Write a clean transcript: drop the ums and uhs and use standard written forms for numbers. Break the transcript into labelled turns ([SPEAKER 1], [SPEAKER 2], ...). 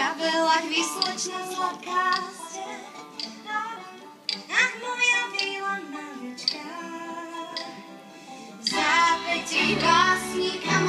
[SPEAKER 1] veľa výslečná sladká ste. Ach, moja výla na viečka. V zápätí básnika